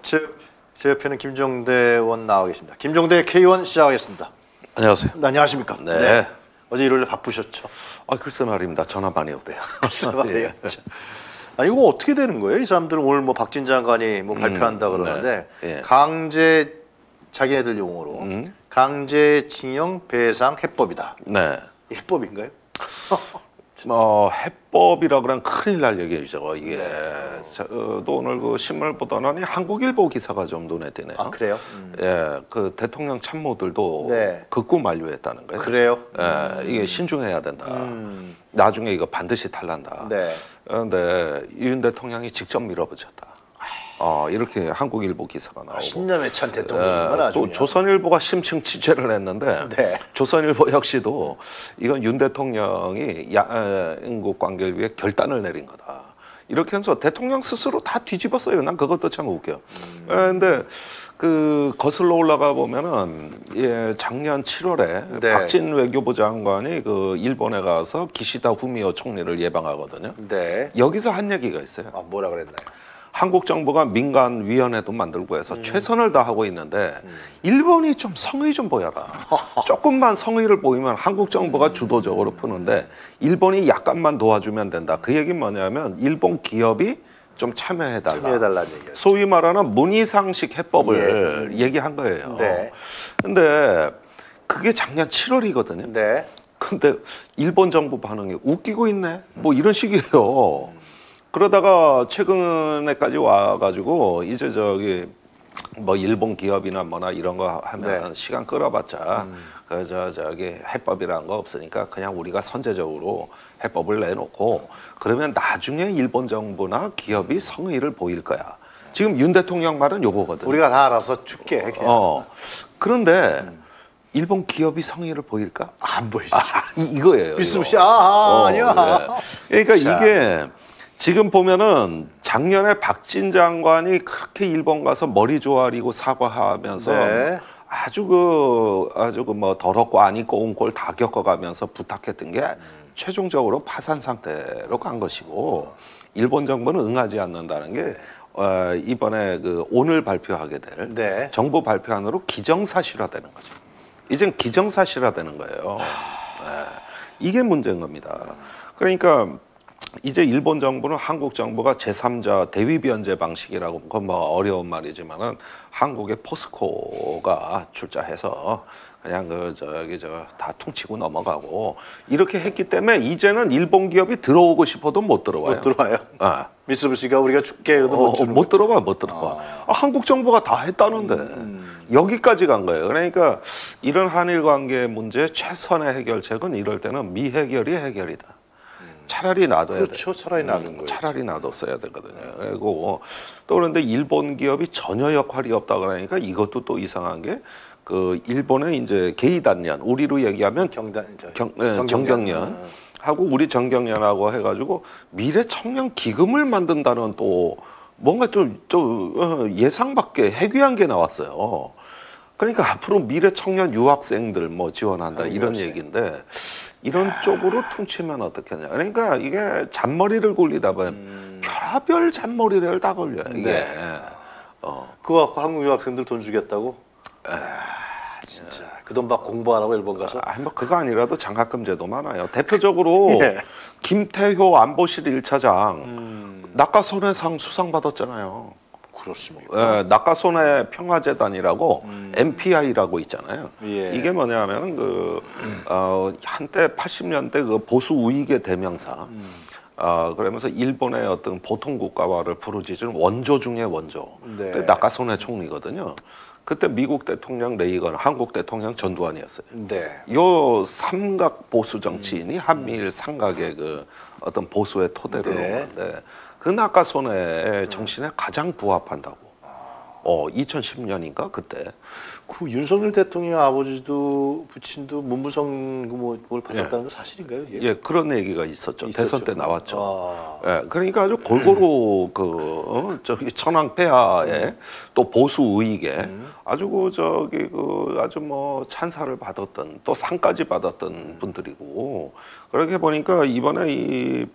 제 옆에는 김종대 의원 나와 계십니다. 김종대 K1 시작하겠습니다. 안녕하세요. 네, 안녕하십니까? 네. 어제 일요일 바쁘셨죠? 글쎄 말입니다. 전화 많이 오대요. 글쎄 말이에요. 아니 이거 어떻게 되는 거예요? 이 사람들은 오늘 뭐 박진 장관이 뭐 발표한다 그러는데 네. 강제 자기네들 용어로 강제징용 배상 해법이다. 네. 해법인가요? 해법이라 그러면 큰일 날 얘기죠. 이게 또 오늘 그 신문을 보더니 한국일보 기사가 좀 눈에 띄네요. 아 그래요? 예, 그 대통령 참모들도 극구 만류했다는 거예요. 그래요? 예, 이게 신중해야 된다. 나중에 이거 반드시 탈난다. 네. 그런데 윤 대통령이 직접 밀어붙였다. 이렇게 한국일보 기사가 나오고 신념에 찬 대통령이구나. 아주 또 그냥. 조선일보가 심층 취재를 했는데 조선일보 역시도 이건 윤 대통령이 양국 관계를 위해 결단을 내린 거다. 이렇게 하면서 대통령 스스로 다 뒤집었어요. 난 그것도 참 웃겨. 그런데 그 거슬러 올라가 보면은 작년 7월에 박진 외교부 장관이 그 일본에 가서 기시다 후미오 총리를 예방하거든요. 여기서 한 얘기가 있어요. 뭐라 그랬나요? 한국 정부가 민간 위원회도 만들고 해서 최선을 다하고 있는데 일본이 좀 성의 좀 보여라. 조금만 성의를 보이면 한국 정부가 주도적으로 푸는데 일본이 약간만 도와주면 된다. 그 얘기는 뭐냐면 일본 기업이 좀 참여해달라. 참여해달라는 얘기예요. 소위 말하는 문의상식 해법을 얘기한 거예요. 근데 그게 작년 7월이거든요. 근데 일본 정부 반응이 웃기고 있네. 뭐 이런 식이에요. 그러다가 최근에까지 와가지고 이제 저기 뭐 일본 기업이나 뭐나 이런 거 하면 시간 끌어봤자 저기 해법이라는 거 없으니까 그냥 우리가 선제적으로 해법을 내놓고 그러면 나중에 일본 정부나 기업이 성의를 보일 거야. 지금 윤 대통령 말은 요거거든. 우리가 다 알아서 줄게. 그런데 일본 기업이 성의를 보일까? 안 보이죠. 이거예요. 비스무시. 아니야. 그러니까 이게 지금 보면은 작년에 박진 장관이 그렇게 일본 가서 머리 조아리고 사과하면서 아주 그 뭐 더럽고 안 입고 온 꼴 다 겪어가면서 부탁했던 게 최종적으로 파산 상태로 간 것이고 일본 정부는 응하지 않는다는 게 이번에 그 오늘 발표하게 될 정부 발표안으로 기정사실화되는 거죠. 이젠 기정사실화되는 거예요. 이게 문제인 겁니다. 그러니까 이제 일본 정부는 한국 정부가 제3자 대위 변제 방식이라고 그건 뭐 어려운 말이지만은 한국의 포스코가 출자해서 그냥 다 퉁치고 넘어가고 이렇게 했기 때문에 이제는 일본 기업이 들어오고 싶어도 못 들어와요. 못 들어와요. 미쓰비시가 우리가 줄게 못 들어와. 한국 정부가 다 했다는데 여기까지 간 거예요. 그러니까 이런 한일 관계 문제 최선의 해결책은 이럴 때는 미해결이 해결이다. 차라리 놔둬야 돼. 차라리 놔둔 거예요. 차라리 놔뒀어야 되거든요. 그리고 또 그런데 일본 기업이 전혀 역할이 없다 그러니까 이것도 또 이상한 게 그 일본의 이제 게이단련, 우리로 얘기하면 정경련 하고 우리 정경련하고 해가지고 미래 청년 기금을 만든다는 또 뭔가 좀 예상 밖의 해괴한 게 나왔어요. 그러니까 앞으로 미래 청년 유학생들 뭐 지원한다 이런 얘기인데 이런 쪽으로 퉁치면 어떻겠냐. 그러니까 이게 잔머리를 굴리다 보면 별의별 잔머리를 다 걸려요. 이게. 그거 갖고 한국 유학생들 돈 주겠다고? 진짜 그 돈 받고 공부하라고 일본 가서? 뭐 그거 아니라도 장학금 제도 많아요. 대표적으로 김태효 안보실 1차장 낙하손해상 수상 받았잖아요. 그렇습니까? 낙하손해 평화재단이라고 MPI라고 있잖아요. 이게 뭐냐면 한때 80년대 그 보수 우익의 대명사. 그러면서 일본의 어떤 보통 국가화를 부르짖은 원조 중의 원조. 낙하손해 총리거든요. 그때 미국 대통령 레이건, 한국 대통령 전두환이었어요. 요 삼각 보수 정치인이 한미일 삼각의 그 어떤 보수의 토대를 놓은 건데 그 낙하손해의 정신에 가장 부합한다고. 2010년인가 그때. 그 윤석열 대통령 아버지도 부친도 문무성 뭘 받았다는 거 사실인가요? 그런 얘기가 있었죠. 대선 때 나왔죠. 그러니까 아주 골고루 저기 천황폐하에 또 보수 우익에 아주 아주 뭐 찬사를 받았던 또 상까지 받았던 분들이고 그렇게 보니까 이번에 이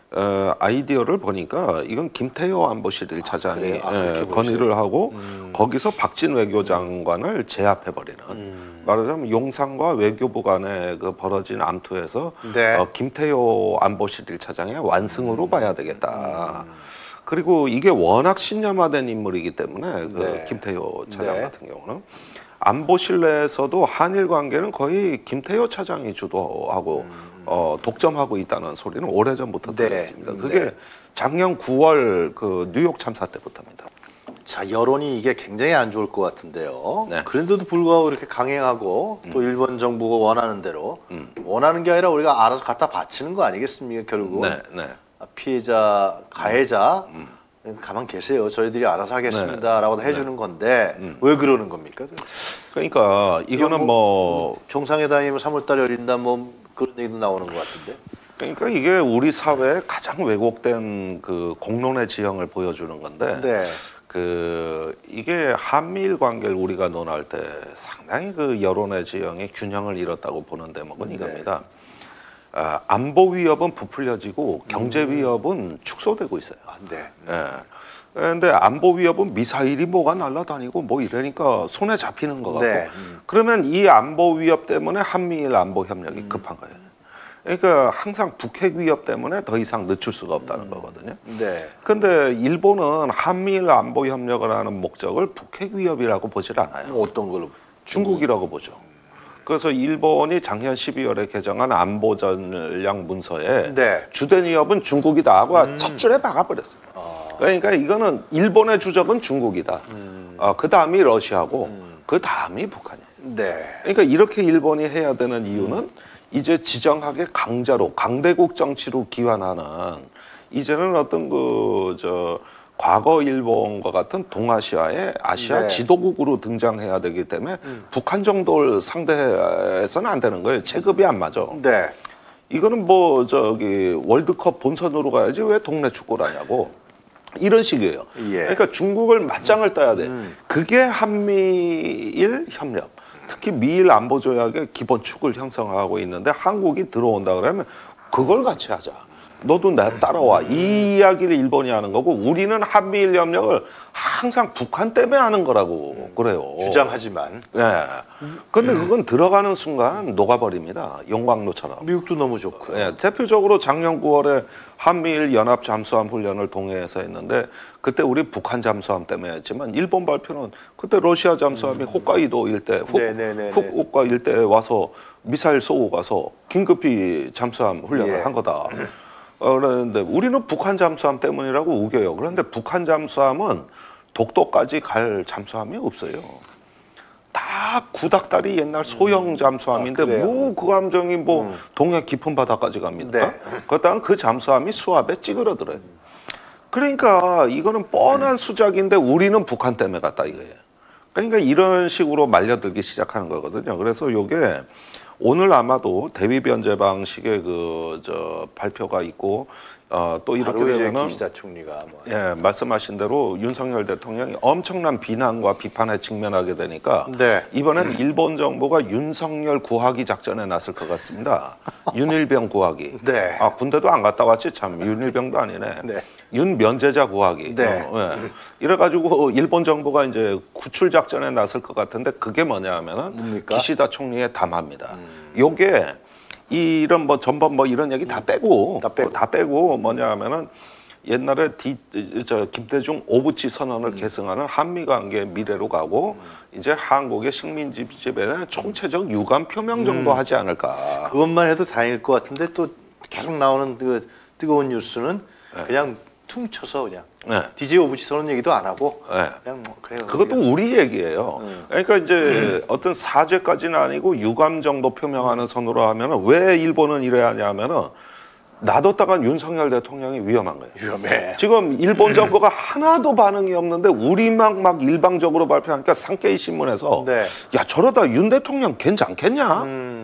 아이디어를 보니까 이건 김태효 안보실 1차장이 그렇게 건의를 하고 거기서 박진 외교장관을 제압해버리는 말하자면 용산과 외교부 간에 그 벌어진 암투에서 네. 김태효 안보실 1차장의 완승으로 봐야 되겠다. 그리고 이게 워낙 신념화된 인물이기 때문에 그 네. 김태효 차장 네. 같은 경우는 안보실 내에서도 한일 관계는 거의 김태효 차장이 주도하고 독점하고 있다는 소리는 오래전부터 네. 들렸습니다. 그게 네. 작년 9월 그 뉴욕 참사 때부터입니다. 자, 여론이 이게 굉장히 안 좋을 것 같은데요. 네. 그런데도 불구하고 이렇게 강행하고 또 일본 정부가 원하는 대로 원하는 게 아니라 우리가 알아서 갖다 바치는 거 아니겠습니까? 결국은 네, 네. 피해자, 가해자 가만 계세요. 저희들이 알아서 하겠습니다라고 해주는 건데 왜 그러는 겁니까? 그러니까 이거는 뭐 정상회담이면 3월달에 열린다 뭐 그런 얘기도 나오는 것 같은데. 그러니까 이게 우리 사회의 가장 왜곡된 그 공론의 지형을 보여주는 건데 네. 그 이게 한미일 관계를 우리가 논할 때 상당히 그 여론의 지형이 균형을 잃었다고 보는 대목은 이겁니다. 안보 위협은 부풀려지고 경제 위협은 축소되고 있어요. 네. 예. 그런데 안보 위협은 미사일이 뭐가 날아다니고 뭐 이러니까 손에 잡히는 것 같고 네. 그러면 이 안보 위협 때문에 한미일 안보 협력이 급한 거예요. 그러니까 항상 북핵 위협 때문에 더 이상 늦출 수가 없다는 거거든요. 네. 근데 일본은 한미일 안보 협력을 하는 목적을 북핵 위협이라고 보질 않아요. 어떤 걸로? 중국이라고 보죠. 그래서 일본이 작년 12월에 개정한 안보 전략 문서에 네. 주된 위협은 중국이다 하고 첫 줄에 박아버렸어요. 그러니까 이거는 일본의 주적은 중국이다. 그 다음이 러시아고 그 다음이 북한이에요. 네. 그러니까 이렇게 일본이 해야 되는 이유는 이제 지정하게 강자로 강대국 정치로 기환하는 이제는 어떤 과거 일본과 같은 동아시아의 아시아 네. 지도국으로 등장해야 되기 때문에 북한 정도를 상대해서는 안 되는 거예요. 체급이 안 맞아. 네. 이거는 뭐 월드컵 본선으로 가야지 왜 동네 축구를 하냐고. 이런 식이에요. 예. 그러니까 중국을 맞짱을 떠야 돼. 그게 한미일 협력. 특히 미일 안보 조약의 기본 축을 형성하고 있는데 한국이 들어온다 그러면 그걸 같이 하자. 너도 나 따라와. 이 이야기를 일본이 하는 거고 우리는 한미일 협력을 항상 북한 때문에 하는 거라고 그래요. 주장하지만 네. 근데 그건 들어가는 순간 녹아버립니다. 용광로처럼. 미국도 너무 좋고요. 네, 대표적으로 작년 9월에 한미일 연합 잠수함 훈련을 동해에서 했는데 그때 우리 북한 잠수함 때문에 했지만 일본 발표는 그때 러시아 잠수함이 홋카이도 일대 후쿠오카 일대에 와서 미사일 쏘고 가서 긴급히 잠수함 훈련을 한 거다. 그런데 우리는 북한 잠수함 때문이라고 우겨요. 그런데 북한 잠수함은 독도까지 갈 잠수함이 없어요. 다 구닥다리 옛날 소형 잠수함인데 뭐 그 함정이 뭐 동해 깊은 바다까지 갑니까? 네. 그렇다면 그 잠수함이 수압에 찌그러들어요. 그러니까 이거는 뻔한 수작인데 우리는 북한 때문에 갔다 이거예요. 그러니까 이런 식으로 말려들기 시작하는 거거든요. 그래서 요게 오늘 아마도 대위 변제 방식의 발표가 있고 또 이렇게 되면은 기시다 총리가 예, 말씀하신 대로 윤석열 대통령이 엄청난 비난과 비판에 직면하게 되니까 네. 이번엔 일본 정부가 윤석열 구하기 작전에 나설 것 같습니다. 윤일병 구하기. 네. 군대도 안 갔다 왔지 참 윤일병도 아니네. 네. 윤면제자 구하기. 네. 이래가지고 일본 정부가 이제 구출 작전에 나설 것 같은데 그게 뭐냐 하면은 뭡니까? 기시다 총리의 담화입니다. 요게 이런 뭐 전번 뭐 이런 얘기 다 빼고 다 빼고 뭐냐 하면은 옛날에 김대중 오부치 선언을 계승하는 한미 관계 미래로 가고 이제 한국의 식민지 지배에 대한 총체적 유감 표명 정도 하지 않을까. 그것만 해도 다행일 것 같은데 또 계속 나오는 그 뜨거운 뉴스는 그냥 퉁쳐서 그냥 DJ 오부치 선언 얘기도 안 하고 그냥 뭐 그래요. 그것도 우리 얘기예요. 그러니까 이제 어떤 사죄까지는 아니고 유감 정도 표명하는 선으로 하면은 왜 일본은 이래야 하냐면은 놔뒀다간 윤석열 대통령이 위험한 거예요. 위험해. 지금 일본 정부가 하나도 반응이 없는데 우리만 막 일방적으로 발표하니까 산케이 신문에서 야 저러다 윤 대통령 괜찮겠냐?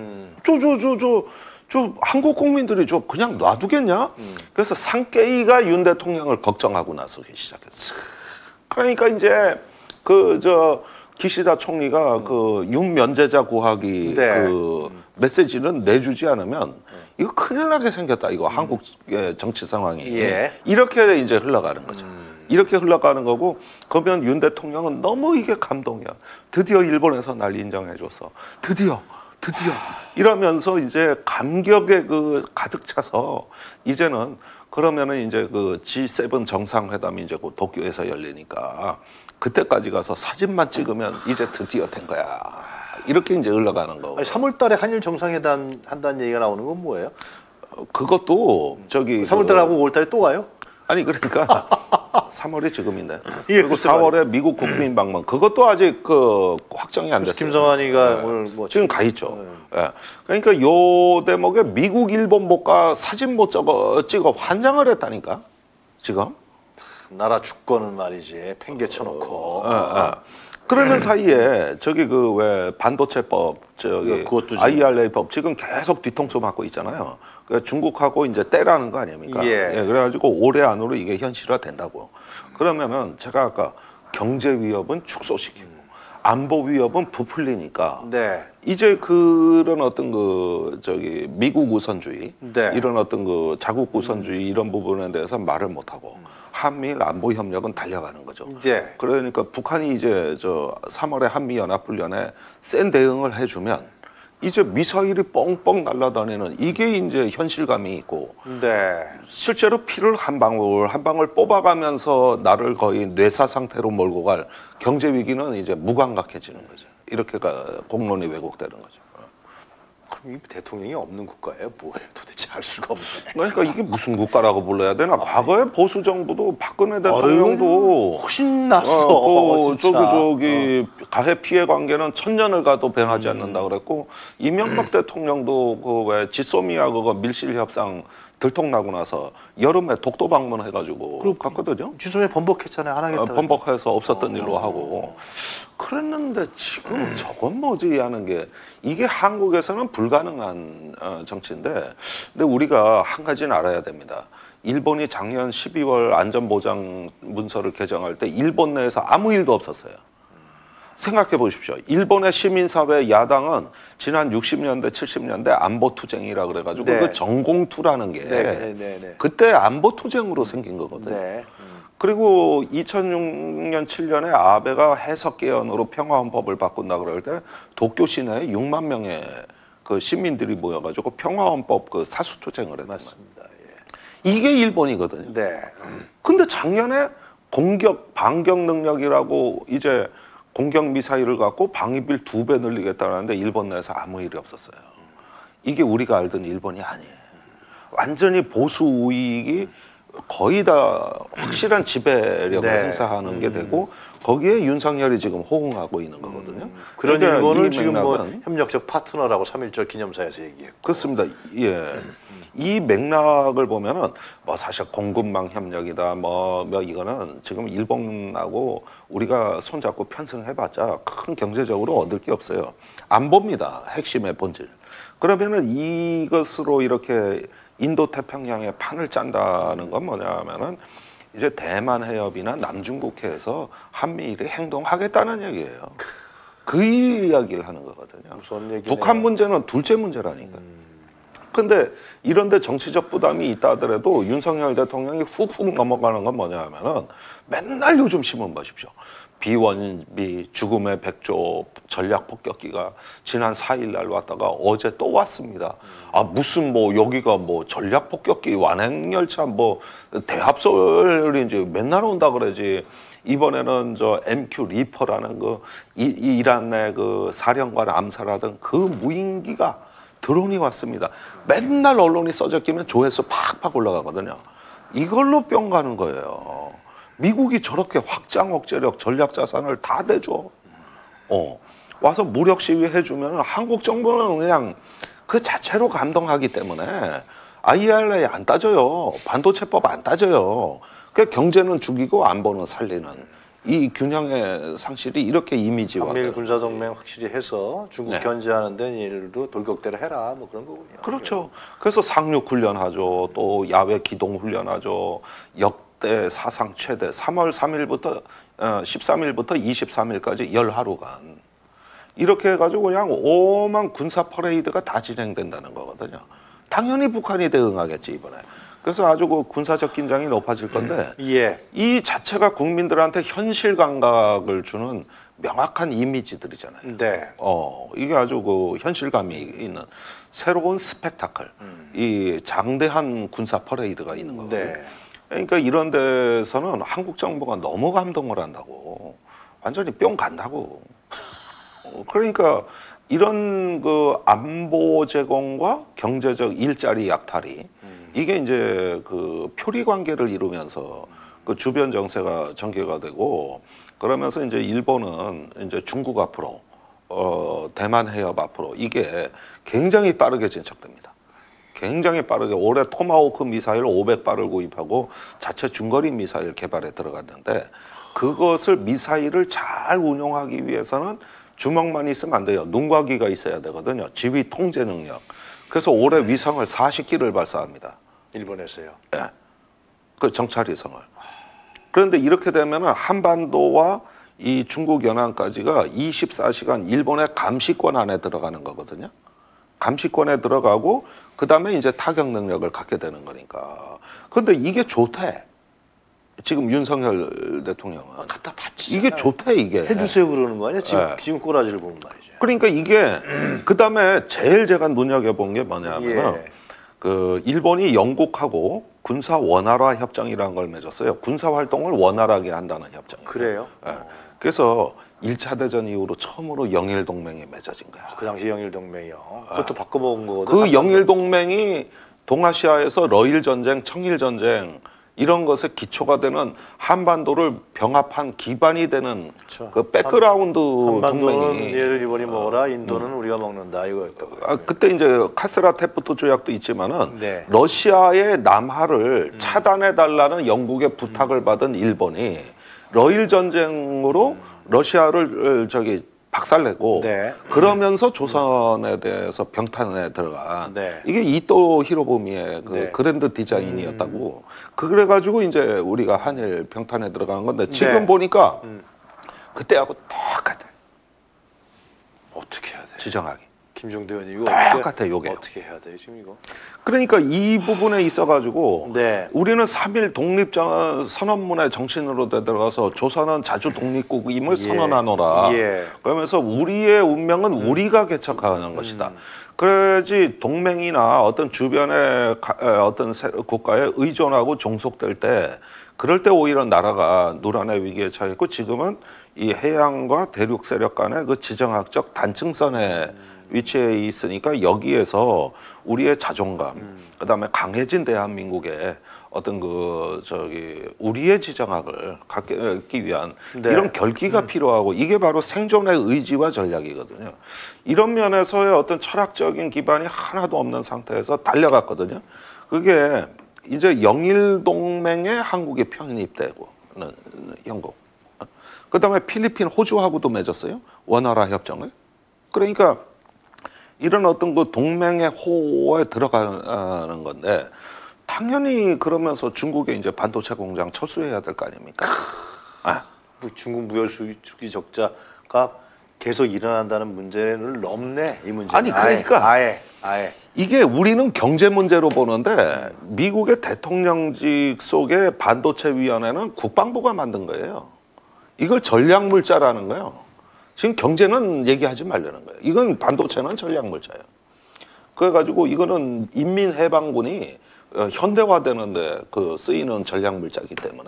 저 한국 국민들이 저 그냥 놔두겠냐? 그래서 상케이가 윤 대통령을 걱정하고 나서기 시작했어. 그러니까 이제 기시다 총리가 그 윤면제자 구하기 그 메시지는 내주지 않으면 이거 큰일 나게 생겼다. 이거 한국의 정치 상황이 이렇게 이제 흘러가는 거죠. 이렇게 흘러가는 거고, 그러면 윤 대통령은 너무 이게 감동이야. 드디어 일본에서 날 인정해줘서 드디어 이러면서 이제 감격에 그 가득 차서 이제는 그러면은 이제 그 G7 정상회담이 이제 그 도쿄에서 열리니까 그때까지 가서 사진만 찍으면 이제 드디어 된 거야. 이렇게 이제 흘러가는 거고. 3월달에 한일 정상회담 한다는 얘기가 나오는 건 뭐예요? 그것도 저기 3월달에 하고 5월달에 또 가요? 아니 그러니까 3월이 지금인데 그리고 4월에 미국 국빈 방문 그것도 아직 그 확정이 안 됐어요. 김성환이가 오늘 뭐 지금 가 있죠. 그러니까 요 대목에 미국 일본 못 가 사진 못 찍어 환장을 했다니까 지금. 나라 주권은 말이지 팽개쳐놓고. 그러는 사이에 저기 그 왜 반도체법 저기 IRA법 지금 계속 뒤통수 맞고 있잖아요. 그러니까 중국하고 이제 떼라는 거 아닙니까? 그래가지고 올해 안으로 이게 현실화 된다고. 그러면은 제가 아까 경제 위협은 축소시키고 안보 위협은 부풀리니까 이제 그런 어떤 그 저기 미국 우선주의 이런 어떤 그 자국 우선주의 이런 부분에 대해서 말을 못 하고. 한미일 안보 협력은 달려가는 거죠. 그러니까 북한이 이제 저 3월에 한미 연합훈련에 센 대응을 해주면 이제 미사일이 뻥뻥 날아다니는 이게 이제 현실감이 있고 실제로 피를 한 방울 뽑아가면서 나를 거의 뇌사 상태로 몰고 갈 경제 위기는 이제 무감각해지는 거죠. 이렇게가 공론이 왜곡되는 거죠. 그럼 이 대통령이 없는 국가예요? 뭐예요? 도대체 알 수가 없네. 그러니까 이게 무슨 국가라고 불러야 되나? 과거에 보수 정부도 박근혜 대통령도 훨씬 났어. 저기 가해 피해 관계는 천년을 가도 변하지 않는다 그랬고 이명박 대통령도 그 왜 지소미아 그거 밀실 협상 들통나고 나서 여름에 독도 방문해가지고 갔거든요. 지소미아 번복했잖아요. 안 하겠다. 번복해서 없었던 일로 하고 그랬는데 지금 저건 뭐지 하는 게 이게 한국에서는 불가능한 정치인데 근데 우리가 한 가지는 알아야 됩니다. 일본이 작년 12월 안전보장 문서를 개정할 때 일본 내에서 아무 일도 없었어요. 생각해 보십시오. 일본의 시민사회 야당은 지난 60년대, 70년대 안보투쟁이라 그래가지고 그 전공투라는 게 그때 안보투쟁으로 생긴 거거든요. 그리고 2006년, 7년에 아베가 해석개헌으로 평화헌법을 바꾼다 그럴 때 도쿄 시내에 6만 명의 그 시민들이 모여가지고 평화헌법 그 사수투쟁을 했단 말입니다. 이게 일본이거든요. 근데 작년에 반격 능력이라고 이제 공격 미사일을 갖고 방위비를 2배 늘리겠다는데 일본 내에서 아무 일이 없었어요. 이게 우리가 알던 일본이 아니에요. 완전히 보수 우익이 거의 다 확실한 지배력을 행사하는 게 되고 거기에 윤석열이 지금 호응하고 있는 거거든요. 그런 그러니까 일본을 지금 뭐 협력적 파트너라고 3.1절 기념사에서 얘기했고. 그렇습니다. 이 맥락을 보면은 뭐 사실 공급망 협력이다 뭐 이거는 지금 일본하고 우리가 손잡고 편승해봤자 큰 경제적으로 얻을 게 없어요. 안보입니다. 핵심의 본질. 그러면은 이것으로 이렇게 인도 태평양에 판을 짠다는 건 뭐냐면은 이제 대만 해협이나 남중국해에서 한미일이 행동하겠다는 얘기예요. 그 이야기를 하는 거거든요. 북한 문제는 둘째 문제라니까. 근데 이런데 정치적 부담이 있다 하더라도 윤석열 대통령이 훅훅 넘어가는 건 뭐냐 하면은 맨날 요즘 신문 보십시오. 비원비 죽음의 백조 전략 폭격기가 지난 4일 날 왔다가 어제 또 왔습니다. 아 무슨 뭐 여기가 뭐 전략 폭격기 완행 열차 뭐 대합설인지 맨날 온다 그러지. 이번에는 저 MQ 리퍼라는 그 이란의 그 사령관 암살하던 그 무인기가 드론이 왔습니다. 맨날 언론이 써져 끼면 조회수 팍팍 올라가거든요. 이걸로 뿅 가는 거예요. 미국이 저렇게 확장 억제력 전략 자산을 다 대줘. 와서 무력 시위 해주면 한국 정부는 그냥 그 자체로 감동하기 때문에 IRA 안 따져요. 반도체법 안 따져요. 그 경제는 죽이고 안보는 살리는 이 균형의 상실이 이렇게 이미지화. 한미일 군사동맹 확실히 해서 중국 견제하는 데는 일도 돌격대를 해라 뭐 그런 거군요. 그렇죠. 그래서 상륙 훈련하죠. 또 야외 기동 훈련하죠. 역대 사상 최대 3월 3일부터 13일부터 23일까지 10하루간 이렇게 해가지고 그냥 오만 군사 퍼레이드가 다 진행된다는 거거든요. 당연히 북한이 대응하겠지 이번에. 그래서 아주 그 군사적 긴장이 높아질 건데 예. 이 자체가 국민들한테 현실 감각을 주는 명확한 이미지들이잖아요. 네. 이게 아주 그 현실감이 있는 새로운 스펙타클, 이 장대한 군사 퍼레이드가 있는 거거든요. 네. 그러니까 이런 데서는 한국 정부가 너무 감동을 한다고, 완전히 뿅 간다고. 그러니까 이런 그 안보 제공과 경제적 일자리 약탈이 이게 이제 그 표리 관계를 이루면서 그 주변 정세가 전개가 되고, 그러면서 이제 일본은 이제 중국 앞으로 대만 해협 앞으로 이게 굉장히 빠르게 진척됩니다. 굉장히 빠르게 올해 토마호크 미사일 500발을 구입하고 자체 중거리 미사일 개발에 들어갔는데, 그것을 미사일을 잘 운용하기 위해서는 주먹만 있으면 안 돼요. 눈과 귀가 있어야 되거든요. 지휘 통제 능력. 그래서 올해 위성을 40기를 발사합니다. 일본에서요. 네. 그 정찰 위성을. 그런데 이렇게 되면은 한반도와 이 중국 연안까지가 24시간 일본의 감시권 안에 들어가는 거거든요. 감시권에 들어가고 그다음에 이제 타격 능력을 갖게 되는 거니까. 그런데 이게 좋대. 지금 윤석열 대통령은 갖다 바치. 이게 좋대. 이게 해주세요 그러는 거 아니야? 지금 네. 지금 꼬라지를 보면 말이죠. 그러니까 이게 그다음에 제일 제가 눈여겨본 게 뭐냐면은 예. 그 일본이 영국하고 군사 원활화 협정이라는 걸 맺었어요. 군사 활동을 원활하게 한다는 협정이에요. 그래요? 예. 그래서 1차 대전 이후로 처음으로 영일 동맹이 맺어진 거야. 그 당시 영일 동맹이요. 그것도 바꿔먹은 거거든. 그 영일 동맹이 동아시아에서 러일 전쟁, 청일 전쟁 이런 것에 기초가 되는 한반도를 병합한 기반이 되는 그렇죠. 그 백그라운드 한반도는 동맹이. 얘를 일본이 먹어라, 인도는 우리가 먹는다 이거였고. 그때 이제 카스라테프트 조약도 있지만은 네. 러시아의 남하를 차단해 달라는 영국의 부탁을 받은 일본이 러일 전쟁으로 러시아를 박살내고 네. 그러면서 조선에 대해서 병탄에 들어간 네. 이게 이토 히로부미의 그 네. 그랜드 디자인이었다고. 그래가지고 이제 우리가 한일 병탄에 들어가는 건데 지금 네. 보니까 그때하고 똑같아. 어떻게 해야 돼? 지정하기. 김종대 의원님 이거 똑같아 요게. 어떻게 해야 돼 지금 이거? 그러니까 이 부분에 있어가지고 네. 우리는 3.1 독립선언문의 정신으로 들어가서 조선은 자주 독립국임을 선언하노라. 예. 그러면서 우리의 운명은 우리가 개척하는 것이다. 그래야지 동맹이나 어떤 주변의 어떤 국가에 의존하고 종속될 때, 그럴 때 오히려 나라가 누란의 위기에 처했고, 지금은 이 해양과 대륙 세력 간의 그 지정학적 단층선에 위치해 있으니까 여기에서 우리의 자존감, 그다음에 강해진 대한민국의 어떤 우리의 지정학을 갖기 위한 네. 이런 결기가 필요하고, 이게 바로 생존의 의지와 전략이거든요. 이런 면에서의 어떤 철학적인 기반이 하나도 없는 상태에서 달려갔거든요. 그게 이제 영일 동맹에 한국이 편입되고는 영국. 그다음에 필리핀, 호주하고도 맺었어요. 원활화 협정을. 그러니까 이런 어떤 그 동맹의 호에 들어가는 건데, 당연히 그러면서 중국의 이제 반도체 공장 철수해야 될 거 아닙니까? 중국 무역수기 적자가 계속 일어난다는 문제를 넘네 이 문제. 아니 그러니까 아예 이게 우리는 경제 문제로 보는데 미국의 대통령직 속의 반도체 위원회는 국방부가 만든 거예요. 이걸 전략물자라는 거예요. 지금 경제는 얘기하지 말라는 거예요. 이건 반도체는 전략물자예요. 그래가지고 이거는 인민해방군이 현대화되는데 그 쓰이는 전략물자이기 때문에,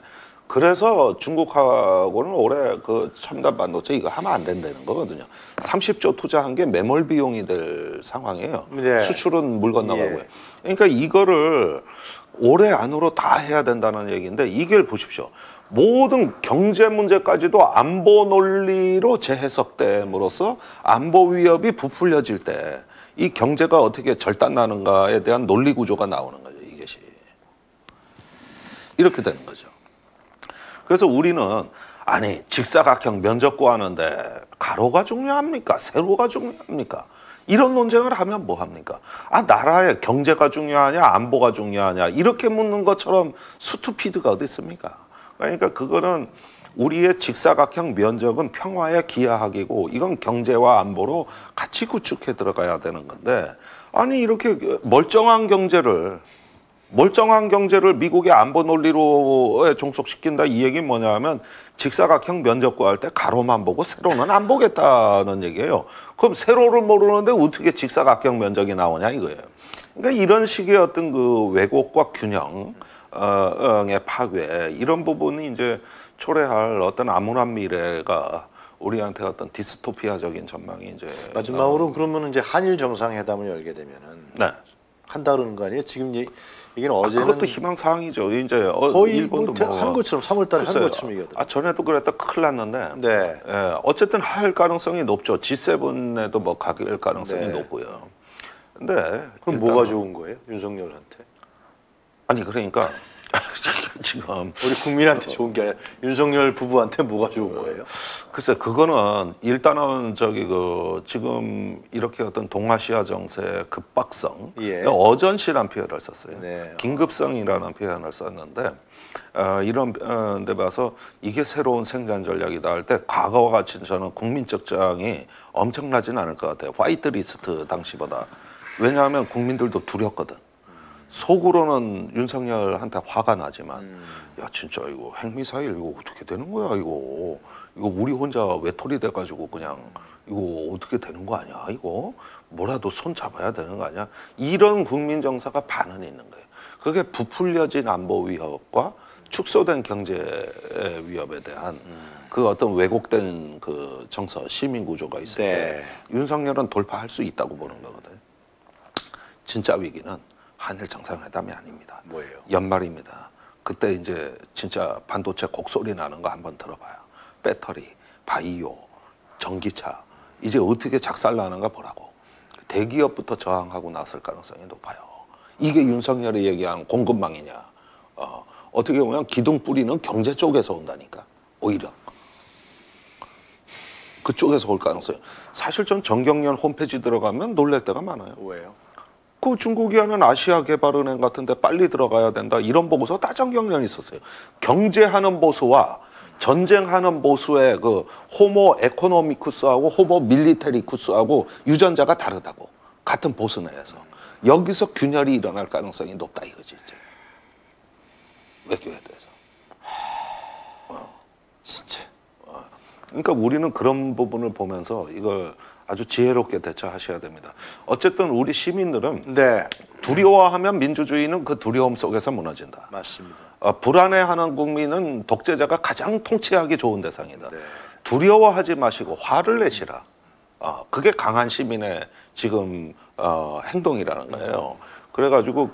그래서 중국하고는 올해 그 첨단 반도체 이거 하면 안 된다는 거거든요. 30조 투자한 게 매몰 비용이 될 상황이에요. 네. 수출은 물 건너가고요. 예. 그러니까 이거를 올해 안으로 다 해야 된다는 얘기인데, 이걸 보십시오. 모든 경제 문제까지도 안보 논리로 재해석됨으로써 안보 위협이 부풀려질 때 이 경제가 어떻게 절단나는가에 대한 논리 구조가 나오는 거죠. 이것이 이렇게 되는 거죠. 그래서 우리는 아니 직사각형 면적구 하는데 가로가 중요합니까? 세로가 중요합니까? 이런 논쟁을 하면 뭐 합니까? 나라의 경제가 중요하냐 안보가 중요하냐 이렇게 묻는 것처럼 스투피드가 어디 있습니까? 그러니까 그거는 우리의 직사각형 면적은 평화에 기여하기고 이건 경제와 안보로 같이 구축해 들어가야 되는 건데 아니 이렇게 멀쩡한 경제를 미국의 안보 논리로 종속시킨다 이 얘기는 뭐냐면 직사각형 면적 구할 때 가로만 보고 세로는 안 보겠다는 얘기예요. 그럼 세로를 모르는데 어떻게 직사각형 면적이 나오냐 이거예요. 그러니까 이런 식의 어떤 그 왜곡과 균형의 파괴 이런 부분이 이제 초래할 어떤 암울한 미래가 우리한테 어떤 디스토피아적인 전망이 이제 마지막으로 그러면 이제 한일 정상회담을 열게 되면은 네. 한다는 거 아니에요? 지금 이게 어제는 그것도 희망 사항이죠. 이제 거의 일본도 한 것처럼 3월달에 한 것처럼 얘기하더라고요. 전에도 그랬다 큰일 났는데. 네. 어쨌든 할 가능성이 높죠. G7에도 뭐 가길 가능성이 네. 높고요. 근데 그럼 뭐가 좋은 거예요, 윤석열한테? 아니 그러니까 지금 우리 국민한테 좋은 게 아니라 윤석열 부부한테 뭐가 좋은 거예요? 글쎄 그거는 일단은 지금 이렇게 어떤 동아시아 정세의 급박성, 예. 어전시란 표현을 썼어요. 네. 긴급성이라는 표현을 썼는데 이런 데 봐서 이게 새로운 생산 전략이다 할 때 과거와 같이 저는 국민적 저항이 엄청나진 않을 것 같아요. 화이트 리스트 당시보다. 왜냐하면 국민들도 두렵거든. 속으로는 윤석열한테 화가 나지만 야 진짜 이거 핵미사일 이거 어떻게 되는 거야 이거 우리 혼자 외톨이 돼가지고 그냥 이거 어떻게 되는 거 아니야 이거 뭐라도 손 잡아야 되는 거 아니야 이런 국민 정서가 반은 있는 거예요. 그게 부풀려진 안보 위협과 축소된 경제 위협에 대한 그 어떤 왜곡된 그 정서 시민 구조가 있을 네. 때 윤석열은 돌파할 수 있다고 보는 거거든요. 진짜 위기는 한일 정상회담이 아닙니다. 뭐예요? 연말입니다. 그때 이제 진짜 반도체 곡소리 나는 거 한번 들어봐요. 배터리, 바이오, 전기차 이제 어떻게 작살나는가 보라고. 대기업부터 저항하고 나설 가능성이 높아요. 이게 윤석열이 얘기하는 공급망이냐. 어떻게 보면 기둥 뿌리는 경제 쪽에서 온다니까. 오히려. 그쪽에서 올 가능성이. 사실 전 정경련 홈페이지 들어가면 놀랄 때가 많아요. 왜요? 그 중국이 하는 아시아개발은행 같은데 빨리 들어가야 된다 이런 보고서 다 정경련이 있었어요. 경제하는 보수와 전쟁하는 보수의 그 호모 에코노미쿠스하고 호모 밀리테리쿠스하고 유전자가 다르다고 같은 보수 내에서 여기서 균열이 일어날 가능성이 높다 이거지 이제 외교에 대해서. 진짜. 그러니까 우리는 그런 부분을 보면서 이걸 아주 지혜롭게 대처하셔야 됩니다. 어쨌든 우리 시민들은 네. 두려워하면 민주주의는 그 두려움 속에서 무너진다. 맞습니다. 불안해하는 국민은 독재자가 가장 통치하기 좋은 대상이다. 네. 두려워하지 마시고 화를 내시라. 그게 강한 시민의 지금 행동이라는 거예요. 그래가지고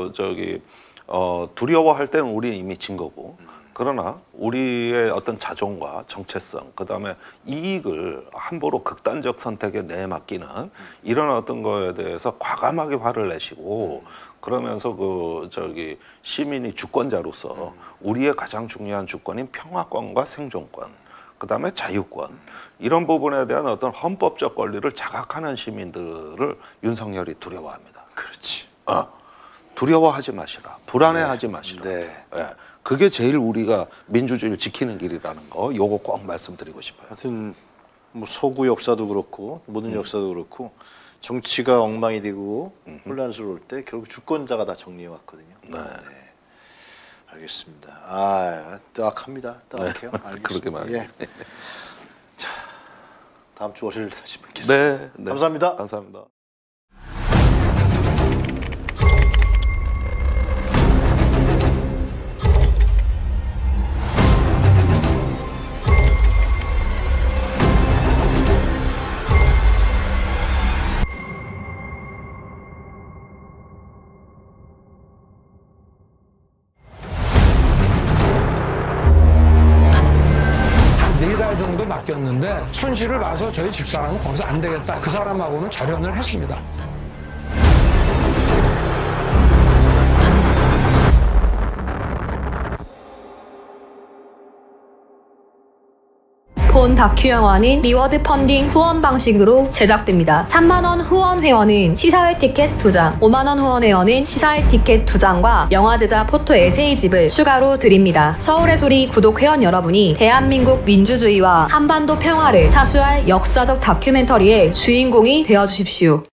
두려워할 때는 우리 이미 진 거고. 그러나 우리의 어떤 자존과 정체성, 그다음에 이익을 함부로 극단적 선택에 내맡기는 이런 어떤 거에 대해서 과감하게 화를 내시고 그러면서 시민이 주권자로서 우리의 가장 중요한 주권인 평화권과 생존권, 그다음에 자유권 이런 부분에 대한 어떤 헌법적 권리를 자각하는 시민들을 윤석열이 두려워합니다. 그렇지. 두려워하지 마시라. 불안해하지 마시라. 네. 예. 그게 제일 우리가 민주주의를 지키는 길이라는 거 요거 꼭 말씀드리고 싶어요. 하여튼 뭐 서구 역사도 그렇고 모든 역사도 그렇고 정치가 엉망이 되고 혼란스러울 때 결국 주권자가 다 정리해 왔거든요. 네. 알겠습니다. 뜨악합니다. 뜨악해요. 알겠습니다. 그렇게 말이에요. 예. 자, 다음 주 월요일 다시 뵙겠습니다. 네. 감사합니다. 감사합니다. 정도 맡겼는데 손실을 봐서 저희 집사람은 거기서 안 되겠다. 그 사람하고는 절연을 했습니다. 본 다큐 영화는 리워드 펀딩 후원 방식으로 제작됩니다. 3만원 후원 회원은 시사회 티켓 2장, 5만원 후원 회원은 시사회 티켓 2장과 영화 제작 포토 에세이집을 추가로 드립니다. 서울의 소리 구독 회원 여러분이 대한민국 민주주의와 한반도 평화를 사수할 역사적 다큐멘터리의 주인공이 되어주십시오.